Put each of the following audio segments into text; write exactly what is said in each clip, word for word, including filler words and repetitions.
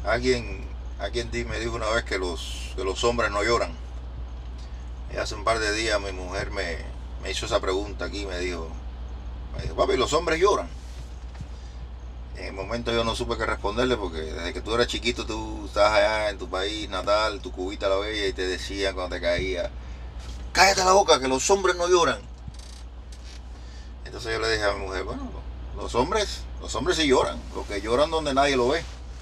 Alguien, alguien me dijo una vez que los, que los hombres no lloran. Y hace un par de días mi mujer me, me hizo esa pregunta aquí, me dijo, me dijo, papi, ¿los hombres lloran? En el momento yo no supe qué responderle porque desde que tú eras chiquito tú estabas allá en tu país natal, tu cubita la bella, y te decían cuando te caía, cállate la boca, que los hombres no lloran. Entonces yo le dije a mi mujer, bueno, los hombres, los hombres sí lloran, los que lloran donde nadie lo ve.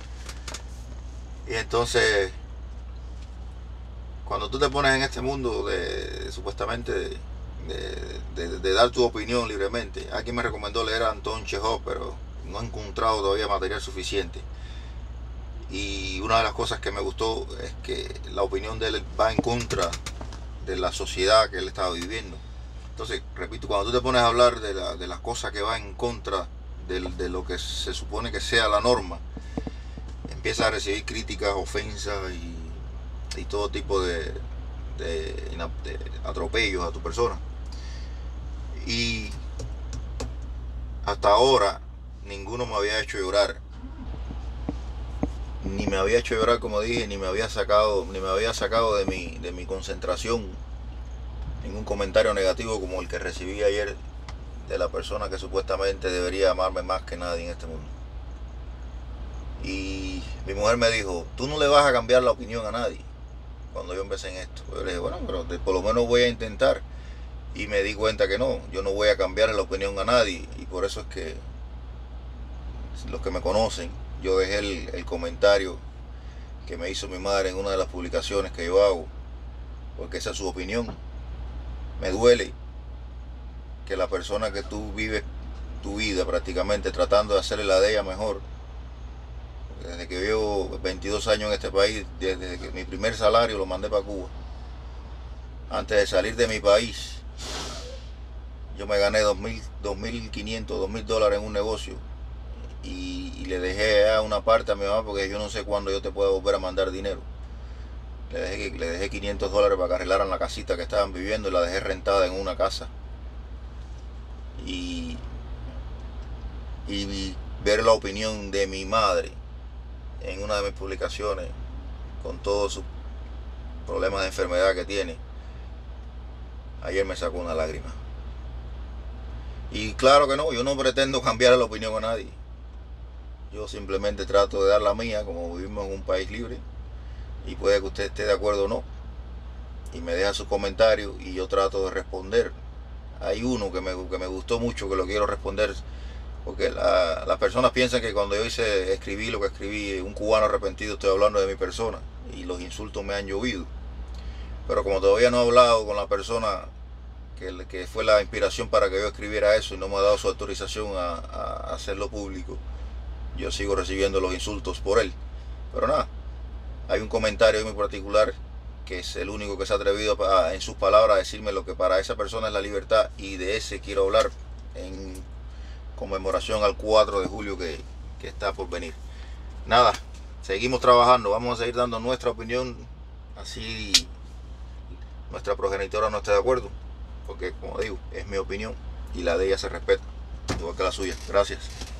Y entonces, cuando tú te pones en este mundo de, de supuestamente de, de, de, de dar tu opinión libremente, alguien me recomendó leer a Anton Chekhov, pero no he encontrado todavía material suficiente. Y una de las cosas que me gustó es que la opinión de él va en contra de la sociedad que él estaba viviendo. Entonces, repito, cuando tú te pones a hablar de, la, de las cosas que van en contra de, de lo que se supone que sea la norma, empiezas a recibir críticas, ofensas y, y todo tipo de, de, de atropellos a tu persona. Y hasta ahora ninguno me había hecho llorar, ni me había hecho llorar, como dije, ni me había sacado, ni me había sacado de mi, de mi concentración ningún comentario negativo como el que recibí ayer de la persona que supuestamente debería amarme más que nadie en este mundo. Y mi mujer me dijo, tú no le vas a cambiar la opinión a nadie cuando yo empecé en esto. Yo le dije, bueno, pero por lo menos voy a intentar. Y me di cuenta que no, yo no voy a cambiar la opinión a nadie. Y por eso es que los que me conocen, yo dejé el, el comentario que me hizo mi madre en una de las publicaciones que yo hago, porque esa es su opinión. Me duele que la persona que tú vives tu vida prácticamente tratando de hacerle la de ella mejor, desde que llevo veintidós años en este país, desde que mi primer salario lo mandé para Cuba, antes de salir de mi país, yo me gané dos mil quinientos, dos mil dólares en un negocio y, y le dejé a una parte a mi mamá porque yo no sé cuándo yo te puedo volver a mandar dinero. Le dejé, le dejé quinientos dólares para que arreglaran la casita que estaban viviendo y la dejé rentada en una casa. Y, y ver la opinión de mi madre en una de mis publicaciones con todos sus problemas de enfermedad que tiene, ayer me sacó una lágrima. Y claro que no, yo no pretendo cambiar la opinión a nadie. Yo simplemente trato de dar la mía, como vivimos en un país libre. Y puede que usted esté de acuerdo o no. Y me deja su comentario y yo trato de responder. Hay uno que me, que me gustó mucho, que lo quiero responder. Porque la, las personas piensan que cuando yo hice, escribí lo que escribí, un cubano arrepentido, estoy hablando de mi persona. Y los insultos me han llovido. Pero como todavía no he hablado con la persona que, que fue la inspiración para que yo escribiera eso y no me ha dado su autorización a, a hacerlo público, yo sigo recibiendo los insultos por él. Pero nada, hay un comentario muy particular que es el único que se ha atrevido a, en sus palabras a decirme lo que para esa persona es la libertad, y de ese quiero hablar en conmemoración al cuatro de julio que, que está por venir. Nada, seguimos trabajando, vamos a seguir dando nuestra opinión, así nuestra progenitora no esté de acuerdo, porque como digo, es mi opinión y la de ella se respeta, igual que la suya. Gracias.